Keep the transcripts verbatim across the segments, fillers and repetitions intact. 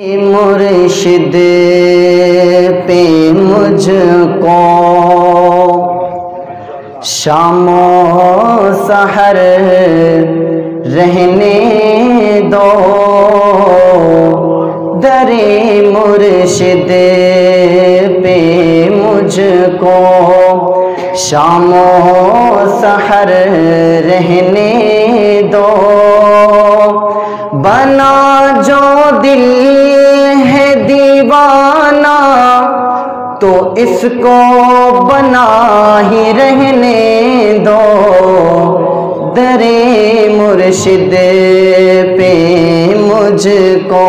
مرشد پہ مجھ کو شام و سحر رہنے دو، در مرشد پہ مجھ کو شام و سحر رہنے دو، بنا جو دل ہے دیوانہ تو اس کو بنا ہی رہنے دو، در مرشد پہ مجھ کو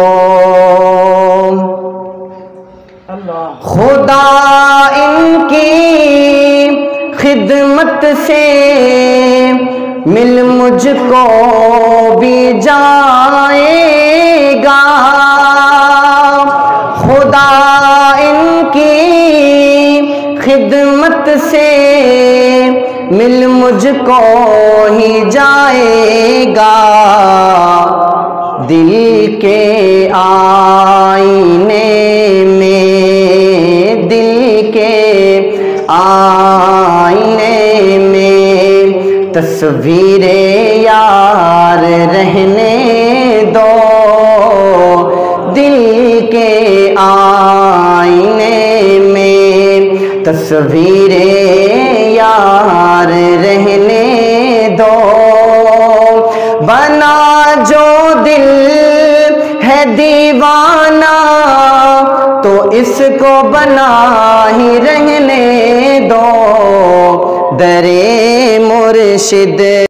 خدا ان کی خدمت سے مل مجھ کو بھی جائے گا، خدا ان کی خدمت سے مل مجھ کو ہی جائے گا، دل کے آئینے میں دل کے آئینے میں تصویر یار رہنے دو، دل کے آئینے میں تصویر یار رہنے دو، بنا جو دل ہے دیوانہ تو اس کو بنا ہی رہنے دو، در مرشد